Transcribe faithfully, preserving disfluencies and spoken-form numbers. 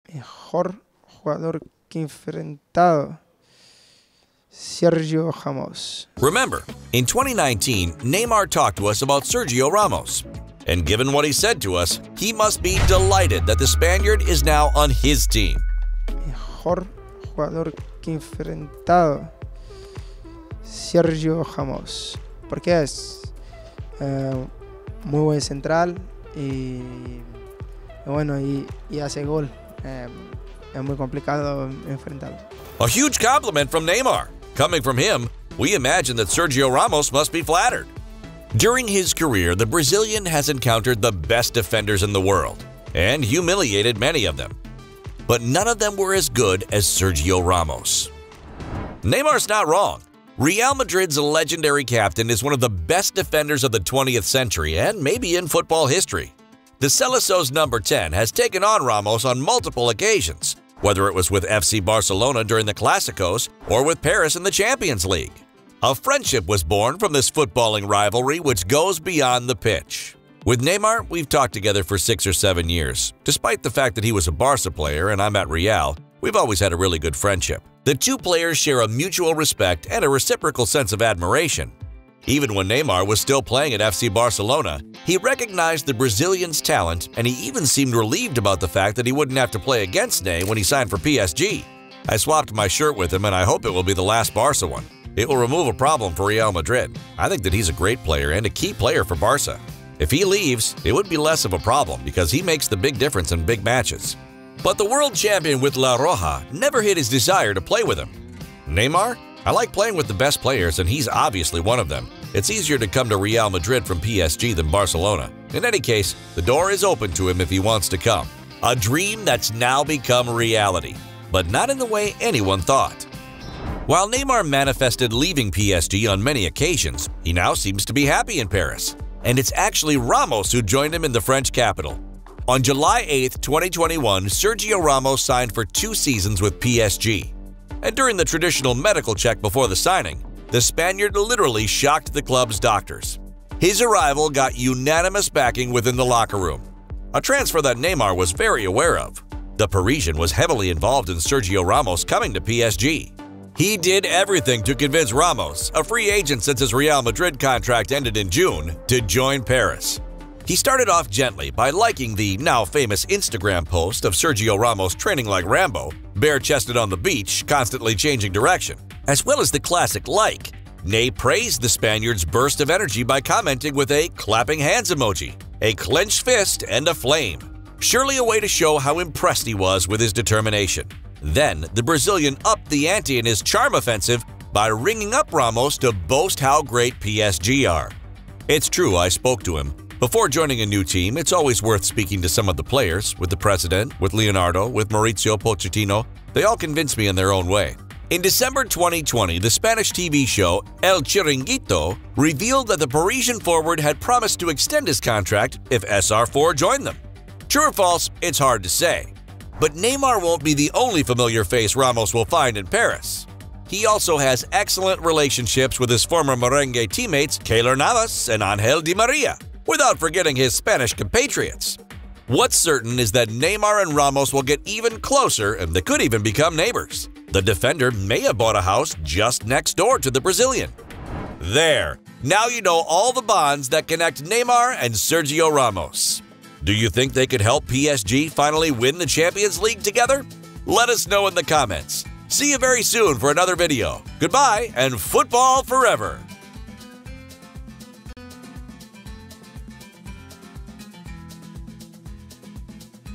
Mejor jugador que enfrentado. Sergio Ramos. Remember, in twenty nineteen, Neymar talked to us about Sergio Ramos. And given what he said to us, he must be delighted that the Spaniard is now on his team. Mejor jugador que enfrentado. Sergio Ramos. Porque es eh, muy buen central y, y bueno, y, y hace gol. Eh, es muy complicado enfrentarlo. A huge compliment from Neymar. Coming from him, we imagine that Sergio Ramos must be flattered. During his career, the Brazilian has encountered the best defenders in the world and humiliated many of them. But none of them were as good as Sergio Ramos. Neymar's not wrong. Real Madrid's legendary captain is one of the best defenders of the twentieth century and maybe in football history. The Celeso's number ten has taken on Ramos on multiple occasions, whether it was with F C Barcelona during the Clásicos or with Paris in the Champions League. A friendship was born from this footballing rivalry which goes beyond the pitch. With Neymar, we've talked together for six or seven years. Despite the fact that he was a Barca player and I'm at Real, we've always had a really good friendship. The two players share a mutual respect and a reciprocal sense of admiration. Even when Neymar was still playing at F C Barcelona, he recognized the Brazilian's talent and he even seemed relieved about the fact that he wouldn't have to play against Ney when he signed for P S G. I swapped my shirt with him and I hope it will be the last Barca one. It will remove a problem for Real Madrid. I think that he's a great player and a key player for Barca. If he leaves, it would be less of a problem because he makes the big difference in big matches. But the world champion with La Roja never hid his desire to play with him. Neymar? I like playing with the best players and he's obviously one of them. It's easier to come to Real Madrid from P S G than Barcelona. In any case, the door is open to him if he wants to come. A dream that's now become reality, but not in the way anyone thought. While Neymar manifested leaving P S G on many occasions, he now seems to be happy in Paris. And it's actually Ramos who joined him in the French capital. On July eighth, twenty twenty-one, Sergio Ramos signed for two seasons with P S G. And during the traditional medical check before the signing, the Spaniard literally shocked the club's doctors. His arrival got unanimous backing within the locker room, a transfer that Neymar was very aware of. The Parisian was heavily involved in Sergio Ramos coming to P S G. He did everything to convince Ramos, a free agent since his Real Madrid contract ended in June, to join Paris. He started off gently by liking the now famous Instagram post of Sergio Ramos training like Rambo, bare-chested on the beach, constantly changing direction. As well as the classic like, Ney praised the Spaniard's burst of energy by commenting with a clapping hands emoji, a clenched fist, and a flame. Surely a way to show how impressed he was with his determination. Then, the Brazilian upped the ante in his charm offensive by ringing up Ramos to boast how great P S G are. It's true, I spoke to him. Before joining a new team, it's always worth speaking to some of the players, with the president, with Leonardo, with Mauricio Pochettino. They all convinced me in their own way. In December twenty twenty, the Spanish T V show El Chiringuito revealed that the Parisian forward had promised to extend his contract if S R four joined them. True or false, it's hard to say. But Neymar won't be the only familiar face Ramos will find in Paris. He also has excellent relationships with his former merengue teammates Keylor Navas and Angel Di Maria, without forgetting his Spanish compatriots. What's certain is that Neymar and Ramos will get even closer and they could even become neighbors. The defender may have bought a house just next door to the Brazilian. There, now you know all the bonds that connect Neymar and Sergio Ramos. Do you think they could help P S G finally win the Champions League together? Let us know in the comments. See you very soon for another video. Goodbye and football forever!